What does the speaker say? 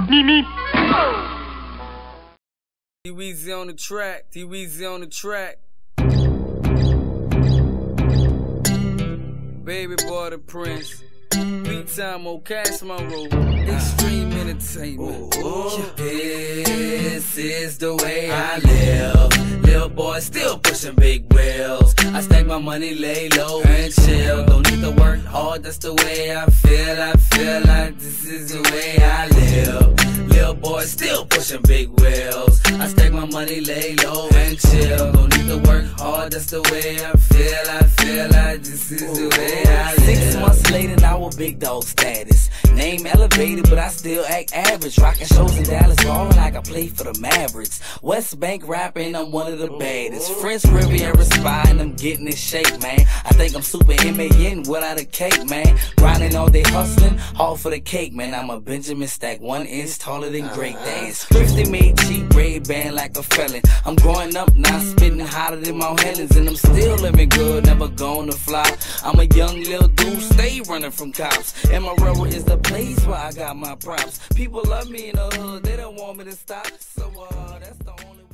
T-Weezy on the track, T-Weezy on the track. Baby boy the Prince. Beat time on Cash Monroe. Extreme entertainment. This is the way I live. Little boy still pushing big wheels. I stack my money, lay low and chill. Don't need to work hard, that's the way I feel. I feel like this is the way I live. Little boy still pushing big wheels. I stack my money, lay low and chill. Don't need to work hard, that's the way I feel. I feel like this is the way I live. 6 months later, now a big dog status. Name elevated, but I still act average. Rocking shows in Dallas, ballin' like I play for the Mavericks. West Bank rapping, I'm one of the baddest. French Riviera spy, and I'm getting in shape, man. I think I'm super M.A.N. without a cake, man. Grinding all day, hustling, all for the cake, man. I'm a Benjamin Stack, 1 inch taller than Great Dance. Thrifty made cheap, red band like a felon. I'm growing up now, spitting hotter than Mount Helens, and I'm still living good, never gonna fly. I'm a young little dude, stay running from cops. And my railroad is the place where I got my props. People love me in the hood, they don't want me to stop. So that's the only